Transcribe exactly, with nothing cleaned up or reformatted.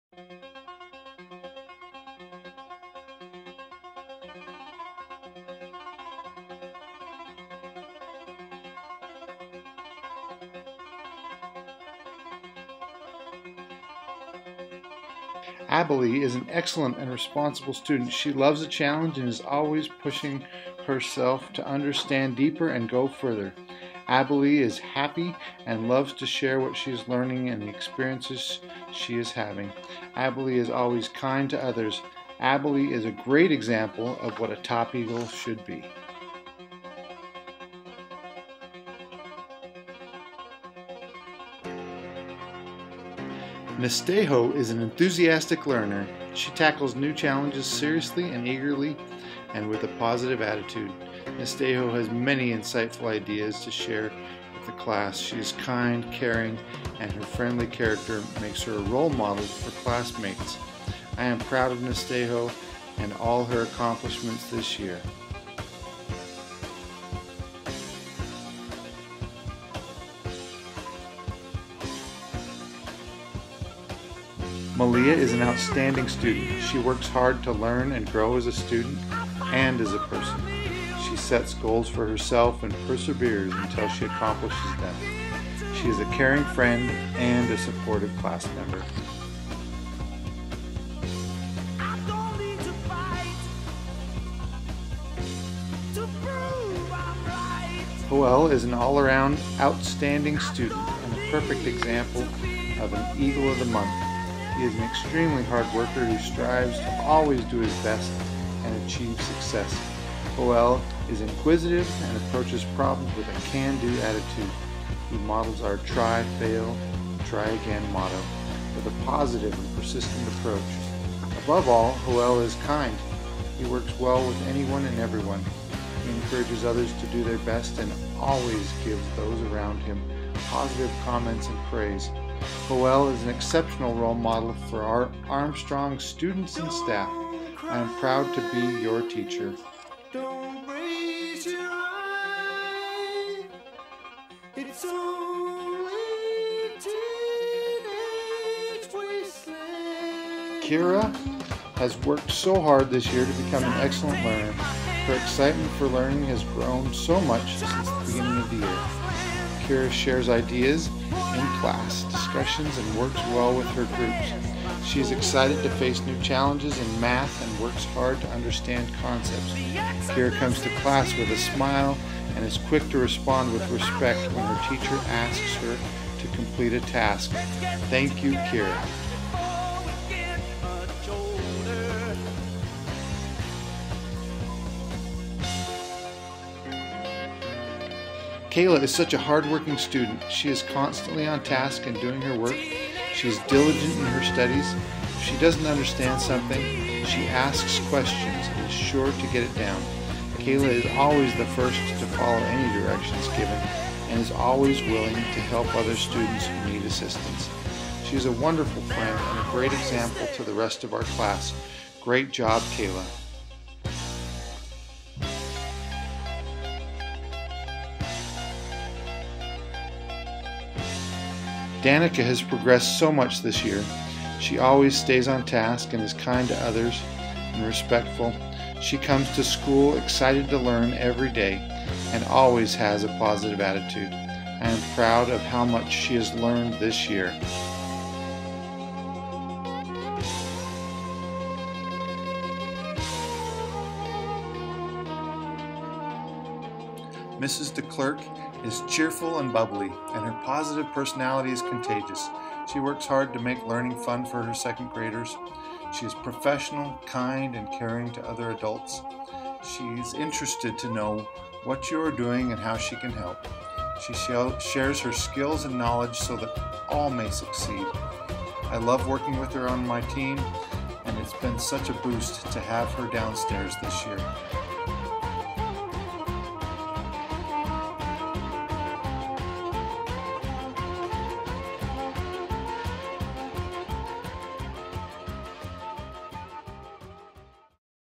Abilene is an excellent and responsible student. She loves a challenge and is always pushing herself to understand deeper and go further. Abilene is happy and loves to share what she is learning and the experiences she is having. Abilene is always kind to others. Abilene is a great example of what a top eagle should be. Nestejo is an enthusiastic learner. She tackles new challenges seriously and eagerly and with a positive attitude. Nestejo has many insightful ideas to share with the class. She is kind, caring, and her friendly character makes her a role model for classmates. I am proud of Nestejo and all her accomplishments this year. Malia is an outstanding student. She works hard to learn and grow as a student and as a person. She sets goals for herself and perseveres until she accomplishes them. She is a caring friend and a supportive class member. Joel is an all-around outstanding student and a perfect example of an Eagle of the Month. He is an extremely hard worker who strives to always do his best and achieve success. Joel is inquisitive and approaches problems with a can-do attitude. He models our try, fail, try again motto with a positive and persistent approach. Above all, Joel is kind. He works well with anyone and everyone. He encourages others to do their best and always gives those around him positive comments and praise. Joel is an exceptional role model for our Armstrong students and staff. I am proud to be your teacher. Don't raise your eye. It's only teenage wasteland. Kira has worked so hard this year to become an excellent learner. Her excitement for learning has grown so much since the beginning of the year. Kira shares ideas in class discussions and works well with her groups. She is excited to face new challenges in math and works hard to understand concepts. Kira comes to class with a smile and is quick to respond with respect when her teacher asks her to complete a task. Thank you, Kira. Kayla is such a hard-working student. She is constantly on task and doing her work. She is diligent in her studies. If she doesn't understand something, she asks questions and is sure to get it down. Kayla is always the first to follow any directions given and is always willing to help other students who need assistance. She is a wonderful friend and a great example to the rest of our class. Great job, Kayla. Danica has progressed so much this year. She always stays on task and is kind to others and respectful. She comes to school excited to learn every day and always has a positive attitude. I am proud of how much she has learned this year. Missus DeClerc is cheerful and bubbly, and her positive personality is contagious. She works hard to make learning fun for her second graders. She is professional, kind, and caring to other adults. She is interested to know what you are doing and how she can help. She shares her skills and knowledge so that all may succeed. I love working with her on my team, and it's been such a boost to have her downstairs this year.